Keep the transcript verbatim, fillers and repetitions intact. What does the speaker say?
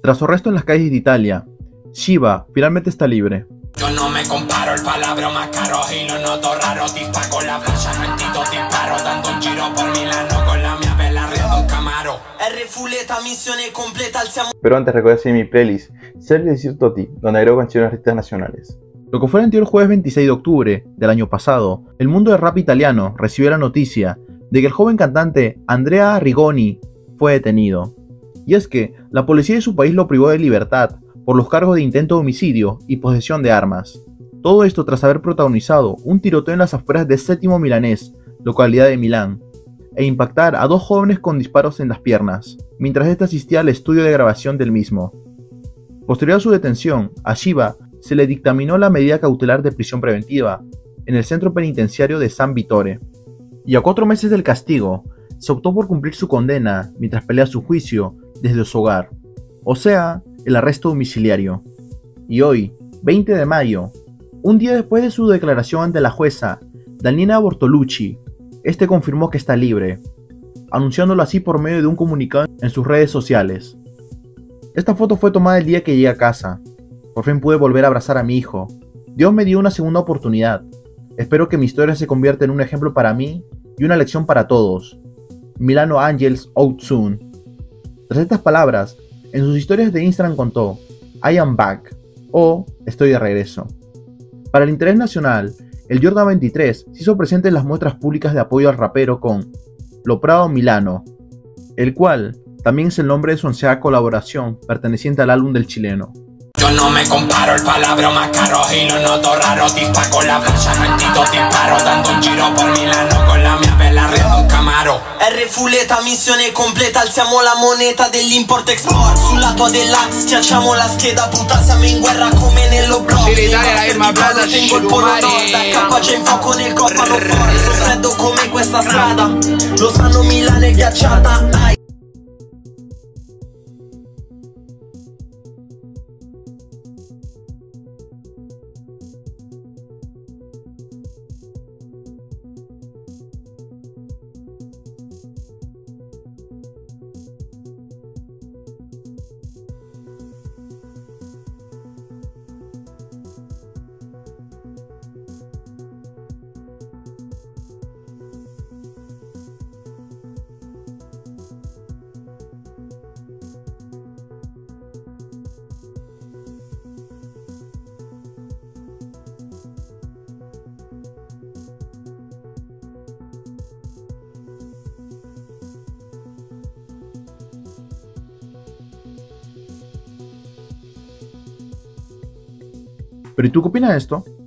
Tras su arresto en las calles de Italia, Shiva finalmente está libre. Yo no me comparo, el palabra más caro y lo noto raro. Dispa con la flecha, no entiendo disparo, dando un giro por Milano con la mia bella arriba un Camaro. R fuleta, missione completa, alziamo. Pero antes recuerda seguir mi playlist Serie de Toti, donde agrego canciones de artistas nacionales. Lo que fue el anterior jueves veintiséis de octubre del año pasado, el mundo del rap italiano recibió la noticia de que el joven cantante Andrea Rigoni fue detenido. Y es que la policía de su país lo privó de libertad por los cargos de intento de homicidio y posesión de armas. Todo esto tras haber protagonizado un tiroteo en las afueras de Séptimo Milanés, localidad de Milán, e impactar a dos jóvenes con disparos en las piernas, mientras éste asistía al estudio de grabación del mismo. Posterior a su detención, a Shiva se le dictaminó la medida cautelar de prisión preventiva en el centro penitenciario de San Vittore. Y a cuatro meses del castigo, se optó por cumplir su condena mientras pelea su juicio desde su hogar, o sea, el arresto domiciliario. Y hoy, veinte de mayo, un día después de su declaración ante la jueza Daniela Bortolucci, este confirmó que está libre, anunciándolo así por medio de un comunicado en sus redes sociales. Esta foto fue tomada el día que llegué a casa. Por fin pude volver a abrazar a mi hijo. Dios me dio una segunda oportunidad. Espero que mi historia se convierta en un ejemplo para mí y una lección para todos. Milano Angels out soon. Tras estas palabras, en sus historias de Instagram contó I am back o estoy de regreso. Para el interés nacional, el Jordan veintitrés se hizo presente en las muestras públicas de apoyo al rapero con Lo Prado Milano, el cual también es el nombre de su onceava colaboración perteneciente al álbum del chileno. Yo no me comparo, el palabra más caro y lo noto raro. Dispa con la flecha, no entiendo disparo, dando un giro por Milano con la mia bella arriba un Camaro. R fuleta, missione completa, alziamo la moneta dell'import-export. Sulla tua dell'Ax schiacciamo la scheda, puta siamo in guerra come nello blog. Sì, l'Italia è la firma plata, tengo il polo nord, K c'è in fuoco nel cofano fuori. Sono freddo come questa strada, lo sanno Milano è ghiacciata. Ai. Pero ¿y tú qué opinas de esto?